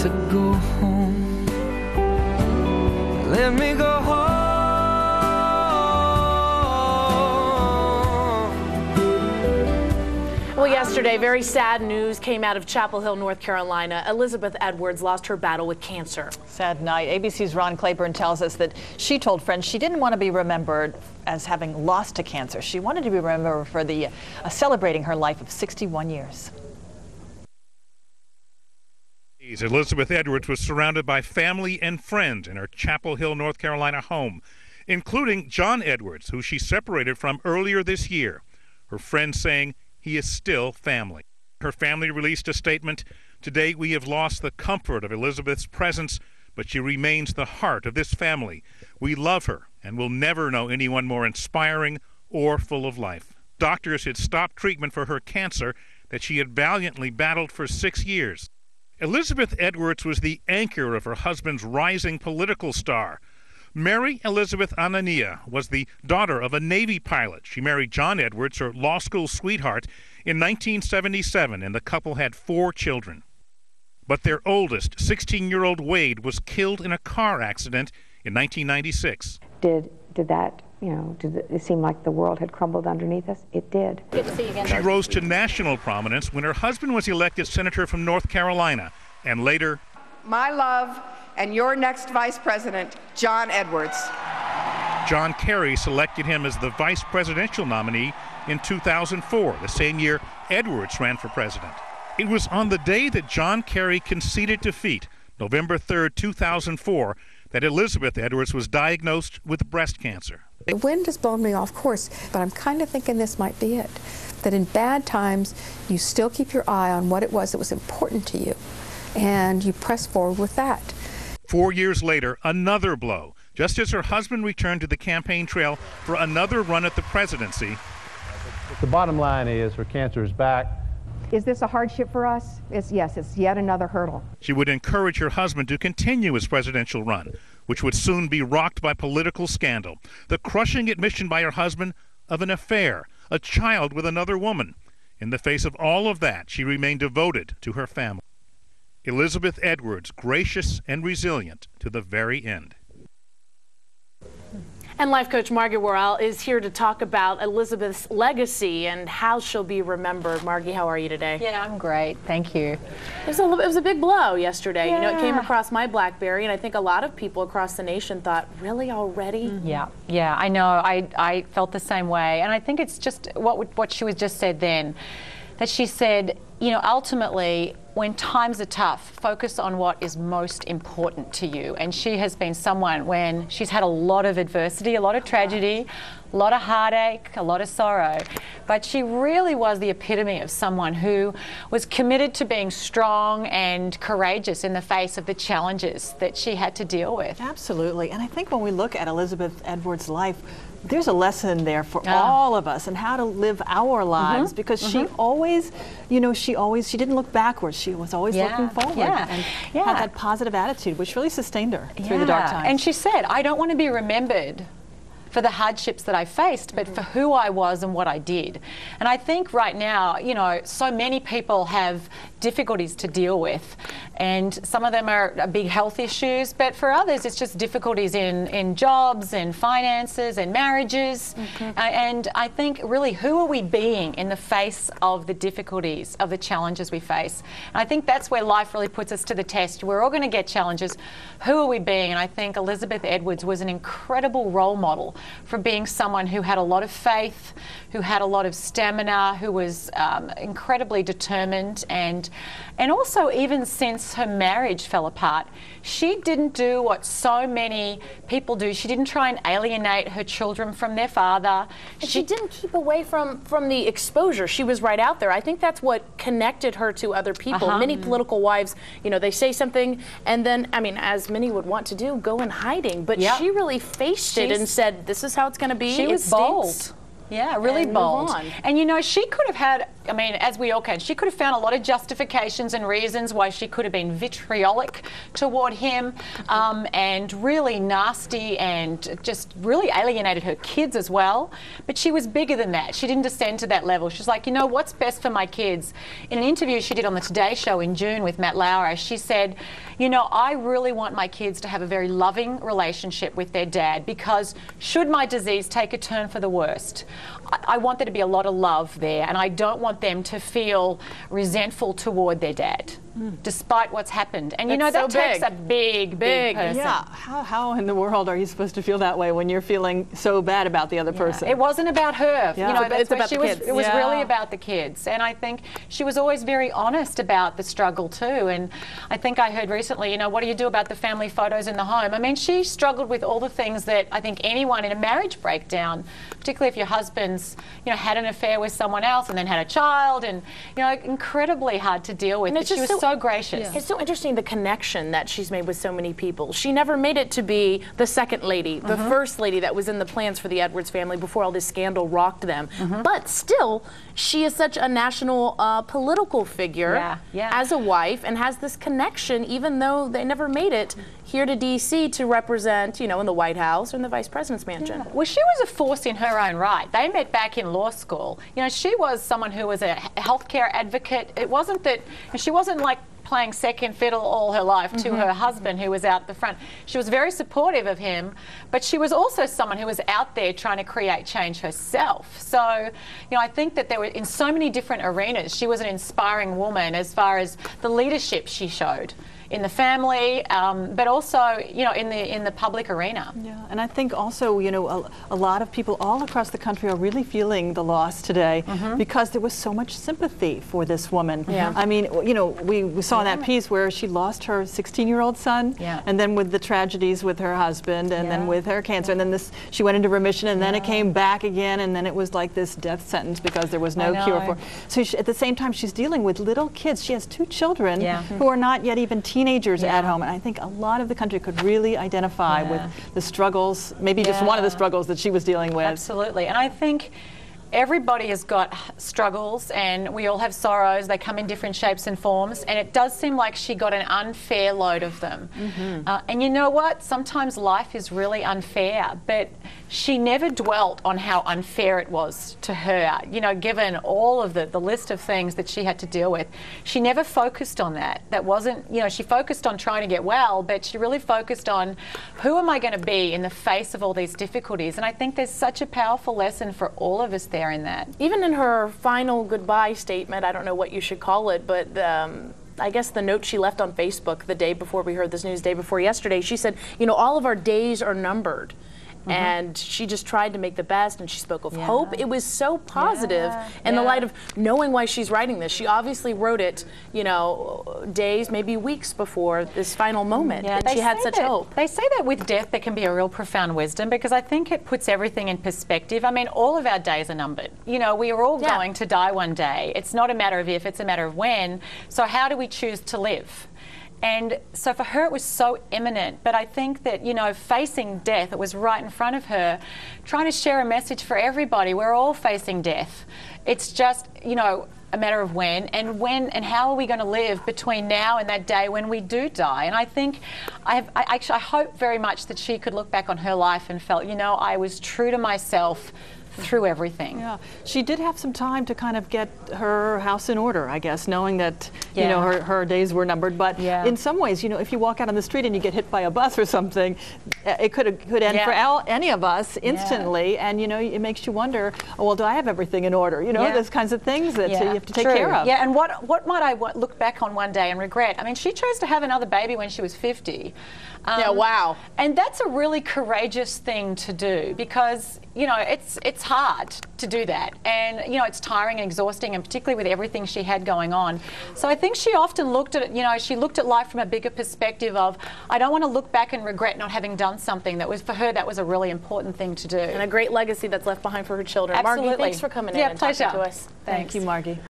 to go home. Let me go home. Well, yesterday, very sad news came out of Chapel Hill, North Carolina. Elizabeth Edwards lost her battle with cancer. Sad night. ABC's Ron Claiborne tells us that she told friends she didn't want to be remembered as having lost to cancer. She wanted to be remembered for the celebrating her life of 61 years. Elizabeth Edwards was surrounded by family and friends in her Chapel Hill, North Carolina home, including John Edwards, who she separated from earlier this year. Her friends saying he is still family. Her family released a statement. Today we have lost the comfort of Elizabeth's presence, but she remains the heart of this family. We love her and will never know anyone more inspiring or full of life. Doctors had stopped treatment for her cancer that she had valiantly battled for 6 years. Elizabeth Edwards was the anchor of her husband's rising political star. Mary Elizabeth Anania was the daughter of a Navy pilot. She married John Edwards, her law school sweetheart, in 1977, and the couple had 4 children. But their oldest, 16-year-old Wade, was killed in a car accident in 1996. Did that, did it seem like the world had crumbled underneath us? It did. Good to see you again. She rose to national prominence when her husband was elected senator from North Carolina, and later, my love and your next vice president, John Edwards. John Kerry selected him as the vice presidential nominee in 2004, the same year Edwards ran for president. It was on the day that John Kerry conceded defeat, November 3, 2004, that Elizabeth Edwards was diagnosed with breast cancer. The wind has blown me off course, but I'm kind of thinking this might be it. That in bad times, you still keep your eye on what it was that was important to you, and you press forward with that. 4 years later, another blow, just as her husband returned to the campaign trail for another run at the presidency. The bottom line is her cancer is back. Is this a hardship for us? Yes, it's yet another hurdle. She would encourage her husband to continue his presidential run, which would soon be rocked by political scandal. The crushing admission by her husband of an affair, a child with another woman. In the face of all of that, she remained devoted to her family. Elizabeth Edwards, gracious and resilient to the very end. And life coach Margie Warrell is here to talk about Elizabeth's legacy and how she'll be remembered. Margie, how are you today? Yeah, I'm great. Thank you. It was a big blow yesterday. Yeah. It came across my BlackBerry, and I think a lot of people across the nation thought, really, already? Mm-hmm. Yeah, I know. I felt the same way. And I think it's just what she was just said then, that she said, ultimately, when times are tough, focus on what is most important to you. And she has been someone when she's had a lot of adversity, a lot of tragedy, a lot of heartache, a lot of sorrow. But she really was the epitome of someone who was committed to being strong and courageous in the face of the challenges that she had to deal with. Absolutely. And I think when we look at Elizabeth Edwards' life, there's a lesson there for all of us and how to live our lives, because she always, she didn't look backwards. She was always looking forward and had that positive attitude, which really sustained her through the dark times. And she said, I don't want to be remembered for the hardships that I faced, but for who I was and what I did. And I think right now, so many people have difficulties to deal with, and some of them are big health issues, but for others it's just difficulties in jobs and finances and marriages. And I think really, who are we being in the face of the difficulties, of the challenges we face? And I think that's where life really puts us to the test. We're all going to get challenges. Who are we being? And I think Elizabeth Edwards was an incredible role model for being someone who had a lot of faith, who had a lot of stamina, who was incredibly determined, and also, even since her marriage fell apart, she didn't do what so many people do. She didn't try and alienate her children from their father. And she didn't keep away from the exposure. She was right out there. I think that's what connected her to other people. Many political wives, they say something and then, as many would want to do, go in hiding. But she really faced it and said, this is how it's going to be. She was bold. Yeah, really bold. And she could have had I mean, as we all can, she could have found a lot of justifications and reasons why she could have been vitriolic toward him and really nasty and just really alienated her kids as well. But she was bigger than that. She didn't descend to that level. She's like, you know, what's best for my kids? In an interview she did on the Today Show in June with Matt Lauer, she said, you know, I really want my kids to have a very loving relationship with their dad, because should my disease take a turn for the worst, I want there to be a lot of love there, and I don't want them to feel resentful toward their dad, despite what's happened. And you know, that takes a big person. Yeah, how in the world are you supposed to feel that way when you're feeling so bad about the other person? It wasn't about her. Yeah. You know, It's about the kids. It was really about the kids. And I think she was always very honest about the struggle too. And I think I heard recently, you know, what do you do about the family photos in the home? I mean, she struggled with all the things that I think anyone in a marriage breakdown, particularly if your husband's, you know, had an affair with someone else and then had a child, and, you know, incredibly hard to deal with. But she was so gracious. It's so interesting, the connection that she's made with so many people. She never made it to be the second lady, the first lady that was in the plans for the Edwards family before all this scandal rocked them. But still, she is such a national political figure as a wife, and has this connection, even though they never made it here to D.C. to represent, you know, in the White House or in the Vice President's mansion. Well, she was a force in her own right. They met back in law school. You know, she was someone who was a healthcare advocate. It wasn't that, she wasn't like playing second fiddle all her life to her husband, who was out the front. She was very supportive of him, but she was also someone who was out there trying to create change herself. So, you know, I think that there were, in so many different arenas, she was an inspiring woman as far as the leadership she showed in the family, but also, you know, in the public arena. Yeah, and I think also, you know, a lot of people all across the country are really feeling the loss today because there was so much sympathy for this woman. I mean, you know, we saw in that piece where she lost her 16-year-old son, and then with the tragedies with her husband, and then with her cancer, and then she went into remission, and then it came back again, and then it was like this death sentence because there was no cure for. So at the same time, she's dealing with little kids. She has 2 children who are not yet even teenagers at home, and I think a lot of the country could really identify with the struggles, maybe just one of the struggles that she was dealing with. Absolutely, and I think everybody has got struggles, and we all have sorrows. They come in different shapes and forms, and it does seem like she got an unfair load of them. And you know what? Sometimes life is really unfair, but she never dwelt on how unfair it was to her, you know, given all of the list of things that she had to deal with. She never focused on that. That wasn't, you know, she focused on trying to get well, but she really focused on who am I going to be in the face of all these difficulties. And I think there's such a powerful lesson for all of us there in that. Even in her final goodbye statement, I don't know what you should call it, but I guess the note she left on Facebook the day before we heard this news, day before yesterday, she said, you know, all of our days are numbered. And she just tried to make the best, and she spoke of hope. It was so positive in the light of knowing why she's writing this. She obviously wrote it, you know, days, maybe weeks before this final moment. And she had such hope. They say that with death there can be a real profound wisdom, because I think it puts everything in perspective. I mean, all of our days are numbered. You know, we are all going to die one day. It's not a matter of if, it's a matter of when. So how do we choose to live? And so for her it was so imminent, but I think that, you know, facing death, it was right in front of her, trying to share a message for everybody. We're all facing death. It's just, you know, a matter of when and how are we going to live between now and that day when we do die. And I think, I hope very much that she could look back on her life and felt, you know, I was true to myself through everything. Yeah, she did have some time to kind of get her house in order, I guess, knowing that you know her days were numbered. But in some ways, you know, if you walk out on the street and you get hit by a bus or something, it could end for any of us instantly. And you know, it makes you wonder, oh, well, do I have everything in order? You know, those kinds of things that you have to take care of. Yeah, and what might I look back on one day and regret? I mean, she chose to have another baby when she was 50. Wow. And that's a really courageous thing to do, because, you know, it's hard to do that, and you know, it's tiring and exhausting, and particularly with everything she had going on. So I think she often looked at it, you know, she looked at life from a bigger perspective of, I don't want to look back and regret not having done something that was, for her, that was a really important thing to do. And a great legacy that's left behind for her children. Absolutely. Margie, thanks for coming in and talking to us. Thank you, Margie.